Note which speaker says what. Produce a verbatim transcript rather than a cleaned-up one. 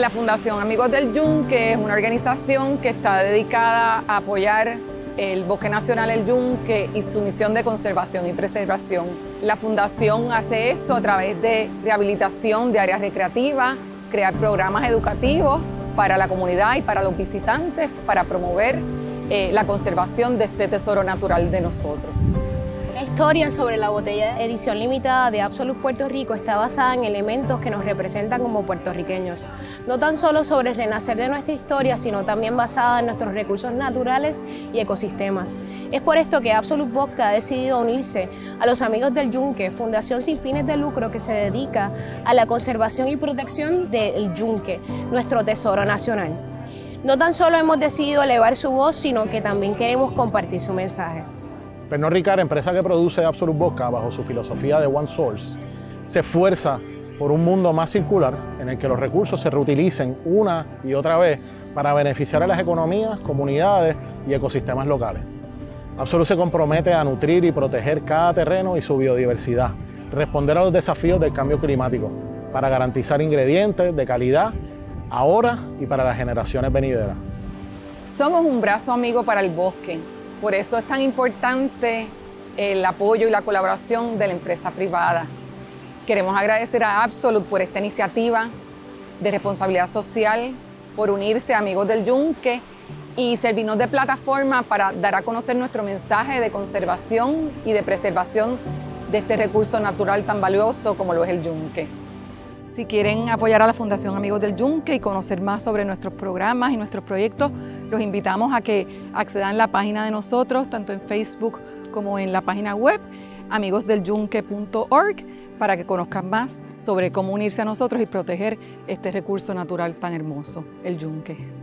Speaker 1: La Fundación Amigos del Yunque es una organización que está dedicada a apoyar el Bosque Nacional El Yunque y su misión de conservación y preservación. La Fundación hace esto a través de rehabilitación de áreas recreativas, crear programas educativos para la comunidad y para los visitantes para promover eh, la conservación de este tesoro natural de nosotros.
Speaker 2: La historia sobre la botella de edición limitada de Absolut Puerto Rico está basada en elementos que nos representan como puertorriqueños. No tan solo sobre el renacer de nuestra historia, sino también basada en nuestros recursos naturales y ecosistemas. Es por esto que Absolut Vodka ha decidido unirse a los Amigos del Yunque, fundación sin fines de lucro que se dedica a la conservación y protección del yunque, nuestro tesoro nacional. No tan solo hemos decidido elevar su voz, sino que también queremos compartir su mensaje.
Speaker 3: Pernod Ricard, empresa que produce Absolut Vodka bajo su filosofía de One Source, se esfuerza por un mundo más circular en el que los recursos se reutilicen una y otra vez para beneficiar a las economías, comunidades y ecosistemas locales. Absolut se compromete a nutrir y proteger cada terreno y su biodiversidad, responder a los desafíos del cambio climático para garantizar ingredientes de calidad ahora y para las generaciones venideras.
Speaker 1: Somos un brazo amigo para el bosque. Por eso es tan importante el apoyo y la colaboración de la empresa privada. Queremos agradecer a Absolut por esta iniciativa de responsabilidad social, por unirse a Amigos del Yunque y servirnos de plataforma para dar a conocer nuestro mensaje de conservación y de preservación de este recurso natural tan valioso como lo es el yunque. Si quieren apoyar a la Fundación Amigos del Yunque y conocer más sobre nuestros programas y nuestros proyectos, los invitamos a que accedan a la página de nosotros, tanto en Facebook como en la página web, amigos del yunque punto org, para que conozcan más sobre cómo unirse a nosotros y proteger este recurso natural tan hermoso, el yunque.